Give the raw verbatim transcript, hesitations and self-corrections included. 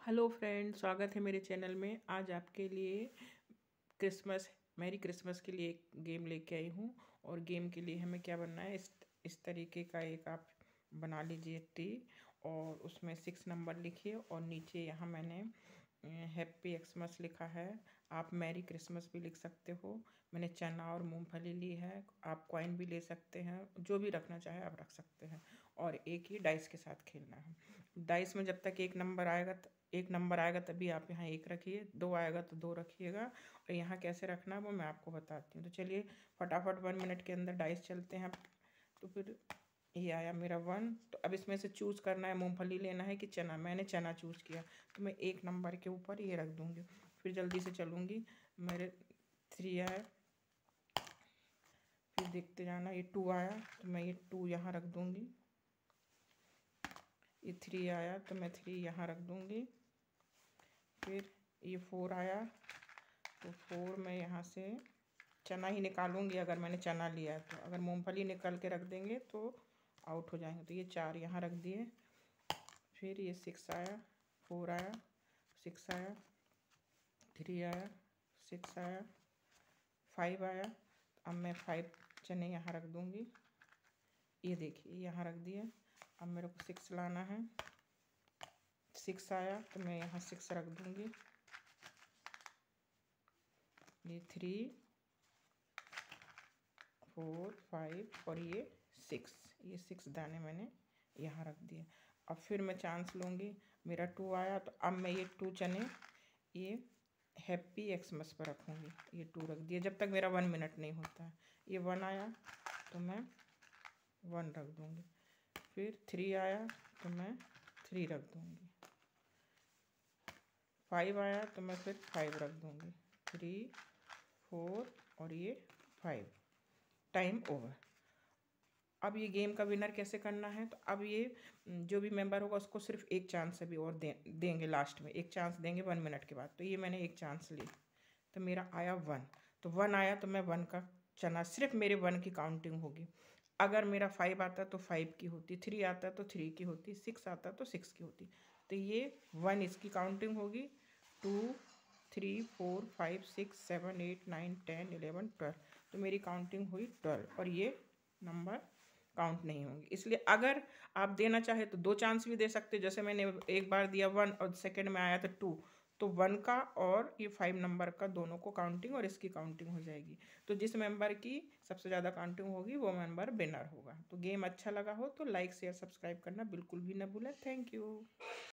Hello friend, स्वागत है मेरे चैनल में। आज आपके लिए क्रिसमस मैरी क्रिसमस के लिए एक गेम लेके आई हूँ। और गेम के लिए हमें क्या बनना है, इस इस तरीके का एक आप बना लीजिए टी, और उसमें सिक्स नंबर लिखिए और नीचे यहाँ मैंने हैप्पी एक्समस लिखा है। आप मैरी क्रिसमस भी लिख सकते हो। मैंने चना और मूंगफली ली है। आप कॉइन भी ले सकते हैं, जो भी रखना चाहे आप रख सकते हैं। और एक ही डाइस के साथ खेलना है। डाइस में जब तक एक नंबर आएगा एक नंबर आएगा तभी आप यहाँ एक रखिए, दो आएगा तो दो रखिएगा। और यहाँ कैसे रखना है वो मैं आपको बताती हूँ। तो चलिए फटाफट वन मिनट के अंदर डाइस चलते हैं। तो फिर ये आया मेरा वन। तो अब इसमें से चूज़ करना है, मूंगफली लेना है कि चना। मैंने चना चूज़ किया तो मैं एक नंबर के ऊपर ये रख दूँगी। फिर जल्दी से चलूँगी। मेरे थ्री आया, फिर देखते जाना। ये टू आया तो मैं ये टू यहाँ रख दूँगी। ये थ्री आया तो मैं थ्री यहाँ रख दूँगी। फिर ये फोर आया तो फोर मैं यहाँ से चना ही निकालूंगी अगर मैंने चना लिया है तो। अगर मूंगफली निकाल के रख देंगे तो आउट हो जाएंगे। तो ये चार यहाँ रख दिए। फिर ये सिक्स आया, फोर आया, सिक्स आया, थ्री आया, सिक्स आया, फाइव आया। अब मैं फाइव चने यहाँ रख दूँगी। ये देखिए यहाँ रख दिए। अब मेरे को सिक्स लाना है। सिक्स आया तो मैं यहाँ सिक्स रख दूँगी। ये थ्री, फोर, फाइव और ये सिक्स, ये सिक्स दाने मैंने यहाँ रख दिए। अब फिर मैं चांस लूँगी। मेरा टू आया तो अब मैं ये टू चने ये हैप्पी एक्समस पर रखूँगी। ये टू रख दिया जब तक मेरा वन मिनट नहीं होता है। ये वन आया तो मैं वन रख दूँगी। फिर थ्री आया तो मैं थ्री रख दूँगी। फाइव आया तो मैं फिर फाइव रख दूँगी। थ्री, फोर और ये फाइव। Time over. अब ये गेम का विनर कैसे करना है, तो अब ये जो भी मेंबर होगा उसको सिर्फ एक चांस अभी और दे देंगे लास्ट में। एक चांस देंगे वन मिनट के बाद। तो ये मैंने एक चांस ली तो मेरा आया वन। तो वन आया तो मैं वन का चना, सिर्फ मेरे वन की काउंटिंग होगी। अगर मेरा फाइव आता तो फाइव की होती, थ्री आता तो थ्री की होती, सिक्स आता तो सिक्स की होती। तो ये वन इसकी काउंटिंग होगी। Two, three, four, five, six, seven, eight, nine, ten, eleven, twelve. तो मेरी काउंटिंग हुई ट्वेल्व और ये नंबर काउंट नहीं होंगे। इसलिए अगर आप देना चाहे तो दो चांस भी दे सकते। जैसे मैंने एक बार दिया वन और सेकंड में आया था टू, तो वन का और ये फाइव नंबर का दोनों को काउंटिंग और इसकी काउंटिंग हो जाएगी। तो जिस मेंबर की सबसे ज़्यादा काउंटिंग होगी वो मेंबर विनर होगा। तो गेम अच्छा लगा हो तो लाइक शेयर सब्सक्राइब करना बिल्कुल भी ना भूलें। Thank you.